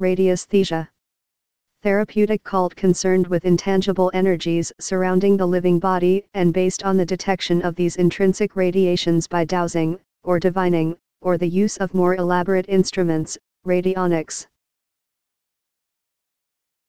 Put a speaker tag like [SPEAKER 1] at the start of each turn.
[SPEAKER 1] Radiesthesia. Therapeutic cult concerned with intangible energies surrounding the living body and based on the detection of these intrinsic radiations by dowsing, or divining, or the use of more elaborate instruments, radionics.